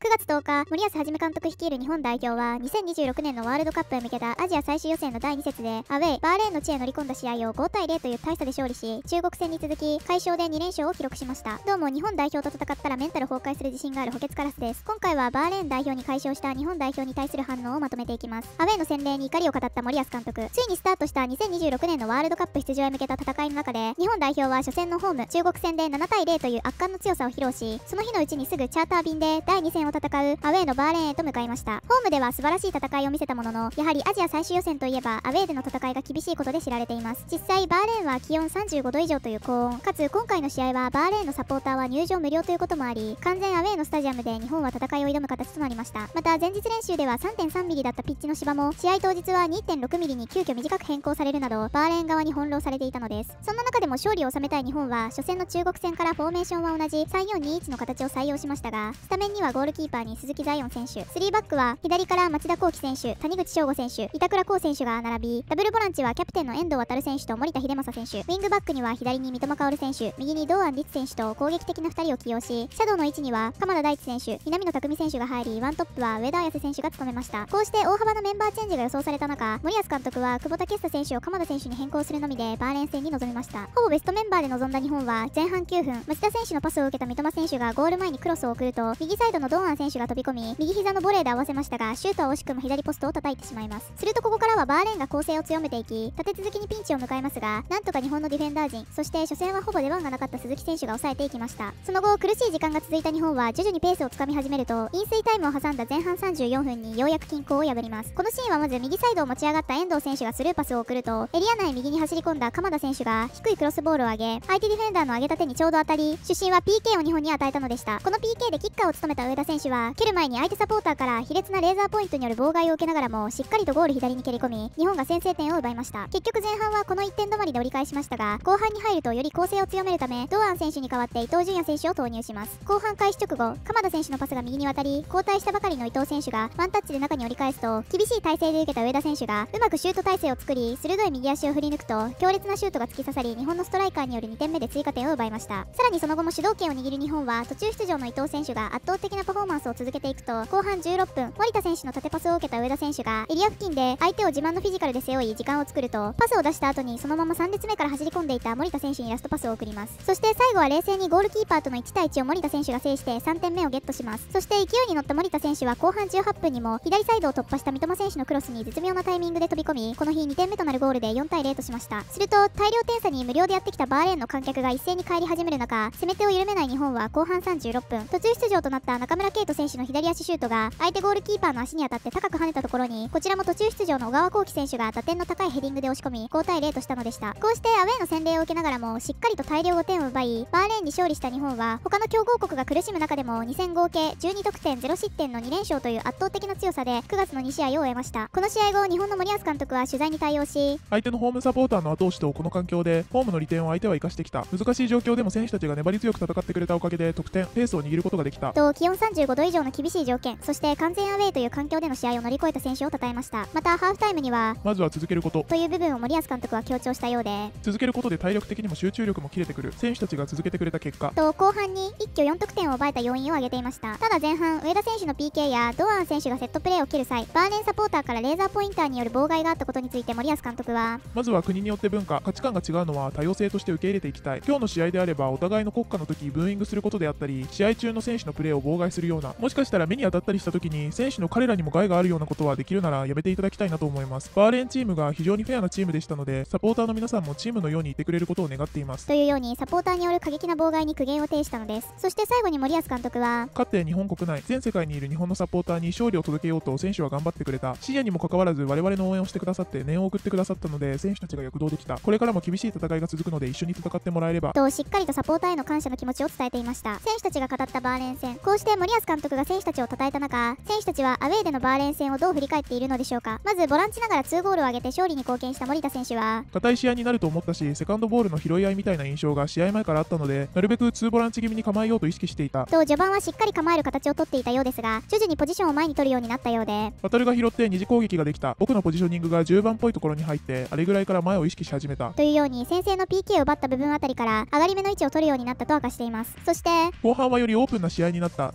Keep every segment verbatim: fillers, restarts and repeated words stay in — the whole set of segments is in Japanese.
くがつとおか、森保一監督率いる日本代表はにせんにじゅうろくねんのワールドカップへ向けたアジア最終予選のだいに節でアウェイバーレーンの地へ乗り込んだ試合をごたいゼロという大差で勝利し、中国戦に続き快勝でに連勝を記録しました。どうも日本代表と戦ったらメンタル崩壊する自信がある補欠カラスです。今回はバーレーン代表に快勝した日本代表に対する反応をまとめていきます。アウェイの洗礼に怒りを語った森保監督。ついにスタートしたにせんにじゅうろくねんのワールドカップ出場へ向けた戦いの中で、日本代表は初戦のホーム中国戦でななたいゼロという圧巻の強さを披露し、その日のうちにすぐチャーター便でだいに戦を戦うアウェーのバーレーンへと向かいました。ホームでは素晴らしい戦いを見せたものの、やはりアジア最終予選といえばアウェーでの戦いが厳しいことで知られています。実際バーレーンは気温さんじゅうごど以上という高温、かつ今回の試合はバーレーンのサポーターは入場無料ということもあり、完全アウェーのスタジアムで日本は戦いを挑む形となりました。また前日練習では さんてんさんミリ だったピッチの芝も試合当日は にてんろくミリ に急遽短く変更されるなど、バーレーン側に翻弄されていたのです。そんな中でも勝利を収めたい日本は初戦の中国戦からフォーメーションは同じ さんよんにいち の形を採用しましたが、スタメンにはゴールキーパーに鈴木彩音選手、スリーバックは左から町田浩樹選手、谷口翔吾選手、板倉滉選手が並び、ダブルボランチはキャプテンの遠藤航選手と森田英正選手、ウィングバックには左に三笘薫選手、右に堂安律選手と攻撃的なふたりを起用し、シャドウの位置には鎌田大地選手、南野拓実選手が入り、ワントップは上田綺世選手が務めました。こうして大幅なメンバーチェンジが予想された中、森保監督は久保建英選手を鎌田選手に変更するのみでバーレーン戦に臨みました。ほぼベストメンバーで臨んだ日本は前半きゅうふん、町田選手のパスを受けた三笘選手がゴール前にクロスを送ると、右サイドの堂安選手が飛び込み、右膝のボレーで合わせましたが、シュートは惜しくも左ポストを叩いてしまいます。するとここからはバーレーンが攻勢を強めていき、立て続けにピンチを迎えますが、なんとか日本のディフェンダー陣、そして初戦はほぼ出番がなかった鈴木選手が抑えていきました。その後苦しい時間が続いた日本は徐々にペースをつかみ始めると、飲水タイムを挟んだ前半さんじゅうよんふんにようやく均衡を破ります。このシーンはまず右サイドを持ち上がった遠藤選手がスルーパスを送ると、エリア内右に走り込んだ鎌田選手が低いクロスボールを上げ、相手ディフェンダーの上げた手にちょうど当たり、主審は ピーケー を日本に与えたのでした。この ピーケー でキッカーを務めた上田選手は蹴る前に相手サポーターから卑劣なレーザーポイントによる妨害を受けながらもしっかりとゴール左に蹴り込み、日本が先制点を奪いました。結局前半はこのいってん止まりで折り返しましたが、後半に入るとより攻勢を強めるため、堂安選手に代わって伊東純也選手を投入します。後半開始直後、鎌田選手のパスが右に渡り、交代したばかりの伊東選手がワンタッチで中に折り返すと、厳しい体勢で受けた上田選手がうまくシュート体勢を作り、鋭い右足を振り抜くと強烈なシュートが突き刺さり、日本のストライカーによるにてんめで追加点を奪いました。さらにその後も主導権を握る日本は途中出場の伊東選手が圧倒的なパフォーマンスを続けていくと、後半じゅうろっぷん、森田選手の縦パスを受けた上田選手がエリア付近で相手を自慢のフィジカルで背負い時間を作ると、パスを出した後にそのままさん列目から走り込んでいた森田選手にラストパスを送ります。そして最後は冷静にゴールキーパーとのいちたいいちを森田選手が制してさんてんめをゲットします。そして勢いに乗った森田選手は後半じゅうはっぷんにも左サイドを突破した三笘選手のクロスに絶妙なタイミングで飛び込み、この日にてんめとなるゴールでよんたいゼロとしました。すると大量点差に無料でやってきたバーレーンの観客が一斉に帰り始める中、攻め手を緩めない日本は後半さんじゅうろっぷん、途中出場となった中村敬斗選手の左足シュートが相手ゴールキーパーの足に当たって高く跳ねたところに、こちらも途中出場の小川幸輝選手が打点の高いヘディングで押し込みごたいゼロとしたのでした。こうしてアウェーの洗礼を受けながらもしっかりと大量ごてんを奪い、バーレーンに勝利した日本は他の強豪国が苦しむ中でもに戦合計じゅうに得点ゼロ失点のに連勝という圧倒的な強さでくがつのに試合を終えました。この試合後、日本の森保監督は取材に対応し、 相手のホームサポーターの後押しとこの環境でホームの利点を相手は生かしてきた。難しい状況でも選手たちが粘り強く戦ってくれたおかげで得点ペースを握ることができたと、気温さんじゅうごど以上の厳しい条件、そして完全アウェーという環境での試合を乗り越えた選手を称えました。またハーフタイムにはまずは続けることという部分を森保監督は強調したようで、 続けることで体力的にも集中力も切れてくる。選手たちが続けてくれた結果と後半に一挙よん得点を奪えた要因を挙げていました。ただ前半、上田選手の ピーケー や堂安選手がセットプレーを蹴る際、バーレーンサポーターからレーザーポインターによる妨害があったことについて森保監督は、 まずは国によって文化、価値観が違うのは多様性として受け入れていきたい。今日の試合であればお互いの国歌の時ブーイングすることであったり、試合中の選手のプレーを妨害するような、もしかしたら目に当たったりした時に選手の彼らにも害があるようなことはできるならやめていただきたいなと思います。バーレーンチームが非常にフェアなチームでしたので、サポーターの皆さんもチームのようにいてくれることを願っていますというようにサポーターによる過激な妨害に苦言を呈したのです。そして最後に森保監督は、 かつて日本国内全世界にいる日本のサポーターに勝利を届けようと選手は頑張ってくれた。深夜にもかかわらず我々の応援をしてくださって念を送ってくださったので、選手たちが躍動できた。これからも厳しい戦いが続くので一緒に戦ってもらえればとしっかりとサポーターへの感謝の気持ちを伝えていました。選手たちが語ったバーレーン戦、こうして森保監督が選手たちを称えた中、選手たちはアウェーでのバーレーン戦をどう振り返っているのでしょうか。まずボランチながらにゴールを挙げて勝利に貢献した森田選手は、 硬い試合になると思ったし、セカンドボールの拾い合いみたいな印象が試合前からあったので、なるべくにボランチ気味に構えようと意識していたと、序盤はしっかり構える形をとっていたようですが、徐々にポジションを前に取るようになったようで、 渡るが拾って二次攻撃ができた。僕のポジショニングがじゅうばんっぽいところに入って、あれぐらいから前を意識し始めたというように先制の ピーケー を奪った部分あたりから上がり目の位置を取るようになったと明かしています。そして後半はよりオープンな試合になったと語る中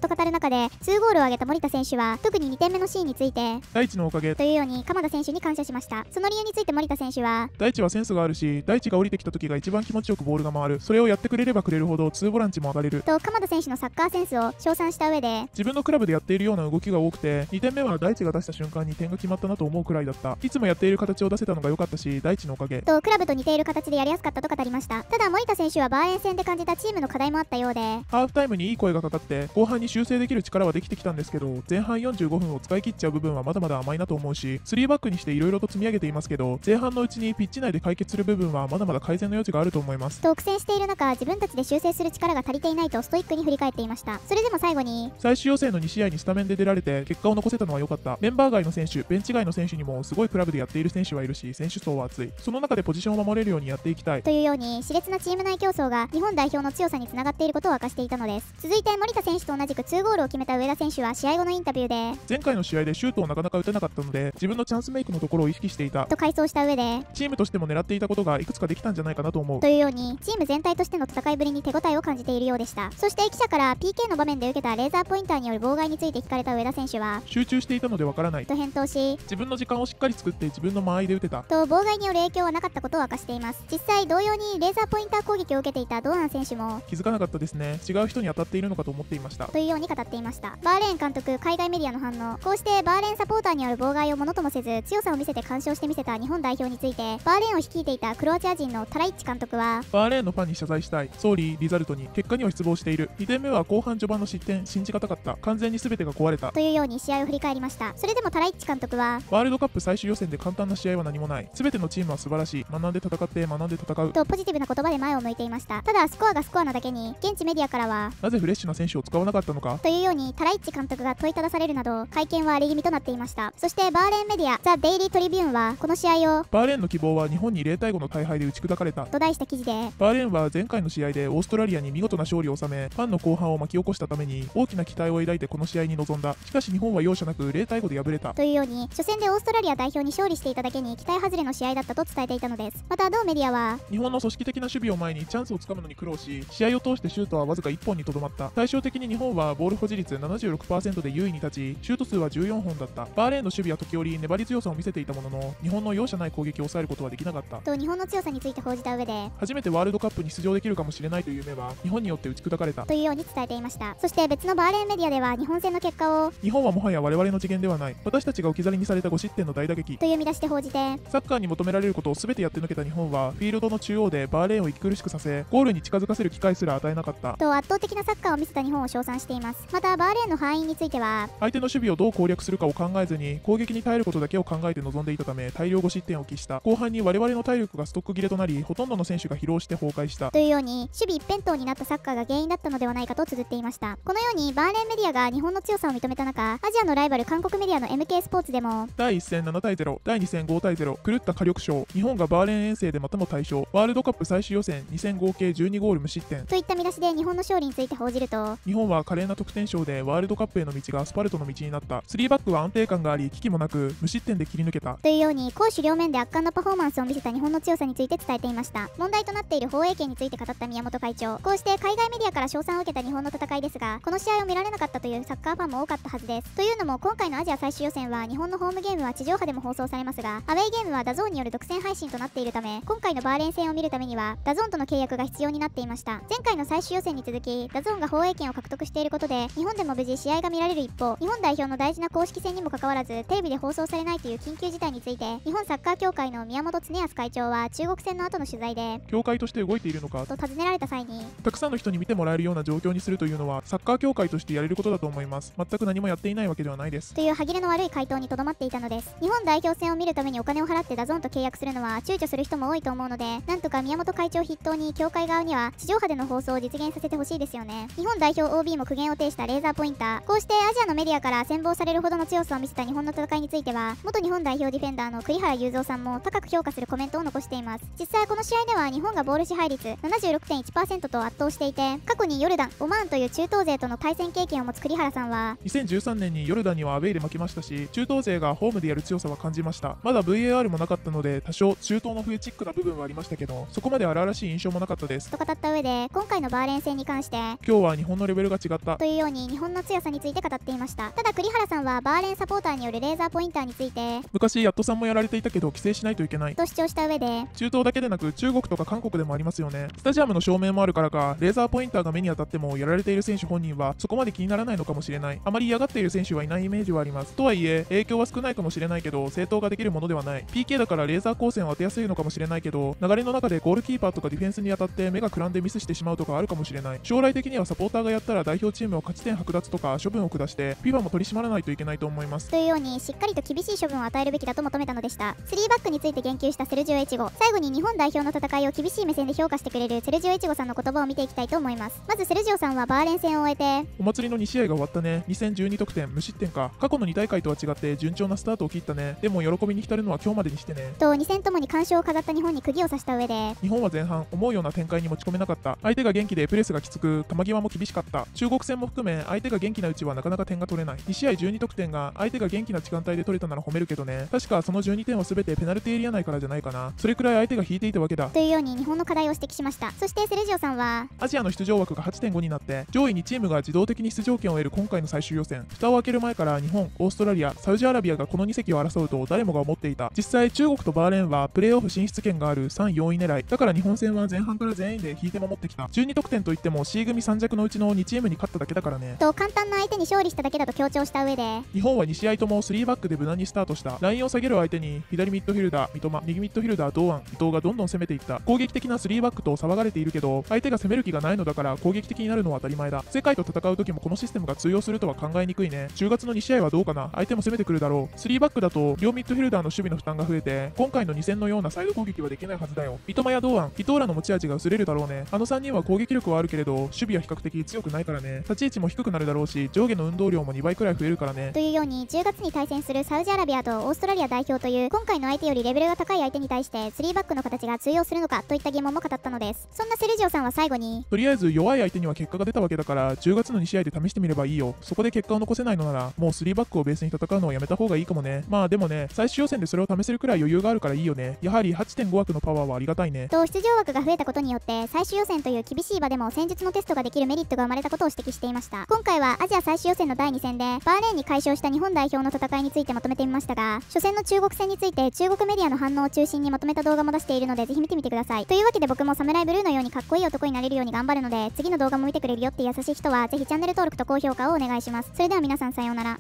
中でにゴールを挙げた森田選手は、特ににてんめのシーンについて大地のおかげというように鎌田選手に感謝しました。その理由について森田選手は、 大地はセンスがあるし、大地が降りてきた時が一番気持ちよくボールが回る。それをやってくれればくれるほどツーボランチも上がれると鎌田選手のサッカーセンスを称賛した上で、 自分のクラブでやっているような動きが多くて、にてんめは大地が出した瞬間に点が決まったなと思うくらいだった。いつもやっている形を出せたのが良かったし、大地のおかげとクラブと似ている形でやりやすかったと語りました。ただ森田選手はバーレン戦で感じたチームの課題もあったようで、 ハーフタイムにいい声がかかって後半に修正できる力はできてきたんですけど、前半よんじゅうごふんを使い切っちゃう部分はまだまだ甘いなと思うし、スリーバックにしていろいろと積み上げていますけど、前半のうちにピッチ内で解決する部分はまだまだ改善の余地があると思います。 と苦戦している中、自分たちで修正する力が足りていないとストイックに振り返っていました。それでも最後に、 最終予選のに試合にスタメンで出られて結果を残せたのは良かった。メンバー外の選手、ベンチ外の選手にもすごいクラブでやっている選手はいるし、選手層は厚い。その中でポジションを守れるようにやっていきたいというように熾烈なチーム内競争が日本代表の強さにつながっていることを明かしていたのです。続いて森田選手と同じくにゴールを決めた上田選手は試合後のインタビューで、 前回の試合でシュートをなかなか打てなかったので、自分のチャンスメイクのところを意識していたと回想した上で、 チームとしても狙っていたことがいくつかできたんじゃないかなと思うというようにチーム全体としての戦いぶりに手応えを感じているようでした。そして記者から ピーケー の場面で受けたレーザーポインターによる妨害について聞かれた上田選手は、 集中していたのでわからないと返答し、 自分の時間をしっかり作って自分の間合いで打てたと妨害による影響はなかったことを明かしています。実際同様にレーザーポインター攻撃を受けていた堂安選手も、 気づかなかったですね。違う人に当たっているのかと思っていましたというように語っていました。バーレーン監督、海外メディアの反応。こうしてバーレーンサポーターによる妨害をものともせず強さを見せて干渉してみせた日本代表について、バーレーンを率いていたクロアチア人のタライッチ監督は、 バーレーンのファンに謝罪したい。ソーリー、リザルトに結果には失望している。にてんめは後半序盤の失点、信じがたかった。完全に全てが壊れたというように試合を振り返りました。それでもタライッチ監督は、 ワールドカップ最終予選で簡単な試合は何もない。全てのチームは素晴らしい。学んで戦って学んで戦うとポジティブな言葉で前を向いていました。ただスコアがスコアなだけに、現地メディアからは、 なぜフレッシュな選手を使わなかったのかというようにタライッチ監督が問いただされるなど、会見は荒れ気味となっていました。そしてバーレーンメディアザ・デイリー・トリビューンは、この試合をバーレーンの希望は日本にゼロたいごの大敗で打ち砕かれたと題した記事で、 バーレーンは前回の試合でオーストラリアに見事な勝利を収め、ファンの後半を巻き起こしたために大きな期待を抱いてこの試合に臨んだ。しかし日本は容赦なくゼロたいごで敗れたというように、初戦でオーストラリア代表に勝利していただけに期待外れの試合だったと伝えていたのです。また同メディアは、 日本の組織的な守備を前にチャンスをつかむのに苦労し、試合を通してシュートはわずかいっぽんにとどまった。対照的に日本はボール保持率 ななじゅうろくパーセント で優位に立ち、シュート数はじゅうよんほんだった。バーレーンの守備は時折粘り強さを見せていたものの、日本の容赦ない攻撃を抑えることはできなかったと日本の強さについて報じた上で、 初めてワールドカップに出場できるかもしれないという夢は日本によって打ち砕かれたというように伝えていました。そして別のバーレーンメディアでは、日本戦の結果を、 日本はもはや我々の次元ではない。私たちが置き去りにされたご失点の大打撃という見出しで報じて、 サッカーに求められることを全てやってのけた日本は、フィールドの中央でバーレーンを息苦しくさせ、ゴールに近づかせる機会すら与えなかったと圧倒的なサッカーを見せた日本を称賛しています。またバーレーンの敗因については、 相手の守備をどう攻略するかを考えずに攻撃に耐えることだけを考えて臨んでいたため、大量ご失点を喫した。後半に我々の体力がストック切れとなり、ほとんどの選手が疲労して崩壊したというように、守備一辺倒になったサッカーが原因だったのではないかと綴っていました。このようにバーレーンメディアが日本の強さを認めた中、アジアのライバル韓国メディアの エムケー スポーツでも、 だいいっ戦ななたいゼロ、だいに戦ごたいゼロ、狂った火力勝、日本がバーレーン遠征でまたも大勝、ワールドカップ最終予選に戦合計じゅうにゴール無失点といった見出しで日本の勝利について報じると、 日本は華麗な得点賞でワールドカップへの道がアスファルトの道になった。スリーバックは安定感があり、危機もなく無失点で切り抜けたというように、攻守両面で圧巻のパフォーマンスを見せた日本の強さについて伝えていました。問題となっている放映権について語った宮本会長。こうして海外メディアから称賛を受けた日本の戦いですが、この試合を見られなかったというサッカーファンも多かったはずです。というのも、今回のアジア最終予選は日本のホームゲームは地上波でも放送されますが、アウェイゲームはダゾーンによる独占配信となっているため、今回のバーレーン戦を見るためにはダゾーンとの契約が必要になっていました。前回の最終予選に続き、ダゾーンが放映権を獲得していることで、日本でも無事試合が見られる一方、日本代表の大事な公式戦にもかかわらずテレビで放送されないという緊急事態について、日本サッカー協会の宮本恒康会長は中国戦の後の取材で、 協会として動いているのかと尋ねられた際に、 たくさんの人に見てもらえるような状況にするというのはサッカー協会としてやれることだと思います。全く何もやっていないわけではないですという歯切れの悪い回答にとどまっていたのです。日本代表戦を見るためにお金を払ってダゾーンと契約するのは躊躇する人も多いと思うので、なんとか宮本会長筆頭に協会側には地上波での放送を実現させてほしいですよね。日本代表 オービー も苦言を呈したレーザーポインター。こうしてアジアのメディアから羨望されるほどの強さを見せた日本の戦いについては、元日本代表ディフェンダーの栗原雄三さんも高く評価するコメントを残しています。実際この試合では日本がボール支配率 ななじゅうろくてんいちパーセント と圧倒していて、過去にヨルダン、オマーンという中東勢との対戦経験を持つ栗原さんは、 にせんじゅうさんねんにヨルダンにはアウェイで負けましたし、中東勢がホームでやる強さは感じました。まだ ブイエーアール もなかったので多少中東の冬チックな部分はありましたけど、そこまで荒々しい印象もなかったですと語った上で、今回のバーレーン戦に関して、 今日は日本のレベルが違ったというようにに日本の強さについて語っていました。ただ栗原さんはバーレーンサポーターによるレーザーポインターについて昔ヤットさんもやられていたけど規制しないといけないと主張した上で、 中東だけでなく中国とか韓国でもありますよね。スタジアムの照明もあるからかレーザーポインターが目に当たってもやられている選手本人はそこまで気にならないのかもしれない。あまり嫌がっている選手はいないイメージはあります。とはいえ影響は少ないかもしれないけど正当ができるものではない。 ピーケー だからレーザー光線を当てやすいのかもしれないけど、流れの中でゴールキーパーとかディフェンスに当たって目がくらんでミスしてしまうとかあるかもしれない。将来的にはサポーターがやったら代表チームを勝ち点剥奪とか処分を下して フィファ も取り締まらないといけないと思います。 というようにしっかりと厳しい処分を与えるべきだと求めたのでした。スリーバックについて言及したセルジオ・エチゴ。最後に日本代表の戦いを厳しい目線で評価してくれるセルジオ・エチゴさんの言葉を見ていきたいと思います。まずセルジオさんはバーレン戦を終えて、 お祭りのに試合が終わったね。に戦じゅうに得点無失点か。過去のに大会とは違って順調なスタートを切ったね。でも喜びに浸るのは今日までにしてね。 とに戦ともに完勝を飾った日本に釘を刺した上で、 日本は前半思うような展開に持ち込めなかった。相手が元気でプレスがきつく球際も厳しかった。中国戦も含め相手が元気なうちはなかなか点が取れない。に試合じゅうに得点が相手が元気な時間帯で取れたなら褒めるけどね。確かそのじゅうにてんは全てペナルティエリア内からじゃないかな。それくらい相手が引いていたわけだ。 というように日本の課題を指摘しました。そしてセルジオさんは、 アジアの出場枠が はちてんご になって上位にチームが自動的に出場権を得る今回の最終予選。蓋を開ける前から日本、オーストラリア、サウジアラビアがこのに席を争うと誰もが思っていた。実際中国とバーレーンはプレーオフ進出権があるさん、よんい狙い。だから日本戦は前半から全員で引いて守ってきた。じゅうに得点といっても C 組さん弱のうちのにチームに勝っただけだからね。 と簡単な相手に勝利しただけだと強調した上で、 日本はに試合ともスリーバックで無難にスタートした。ラインを下げる相手に左ミッドフィルダー三笘、右ミッドフィルダー堂安、伊藤がどんどん攻めていった。攻撃的なスリーバックと騒がれているけど相手が攻める気がないのだから攻撃的になるのは当たり前だ。世界と戦う時もこのシステムが通用するとは考えにくいね。じゅうがつのに試合はどうかな。相手も攻めてくるだろう。スリーバックだと両ミッドフィルダーの守備の負担が増えて今回のに戦のようなサイド攻撃はできないはずだよ。三笘や堂安、伊藤らの持ち味が薄れるだろうね。あのさんにんは攻撃力はあるけれど守備は比較的強くないからね。立ち位置も低くなるだろうし上下の運動量もにばいくらい増えるからね。 というようにじゅうがつに対戦するサウジアラビアとオーストラリア代表という今回の相手よりレベルが高い相手に対してスリーバックの形が通用するのかといった疑問も語ったのです。そんなセルジオさんは最後に、 とりあえず弱い相手には結果が出たわけだからじゅうがつのに試合で試してみればいいよ。そこで結果を残せないのならもうスリーバックをベースに戦うのをやめた方がいいかもね。まあでもね、最終予選でそれを試せるくらい余裕があるからいいよね。やはり はちてんご 枠のパワーはありがたいね。 と出場枠が増えたことによって最終予選という厳しい場でも戦術のテストができるメリットが生まれたことを指摘していました。今回はアジア最終予選のだいに戦でバーレーンに快勝した日本代表の戦いについてまとめてみましたが、初戦の中国戦について中国メディアの反応を中心にまとめた動画も出しているのでぜひ見てみてください。というわけで僕もサムライブルーのようにかっこいい男になれるように頑張るので、次の動画も見てくれるよって優しい人はぜひチャンネル登録と高評価をお願いします。それでは皆さんさようなら。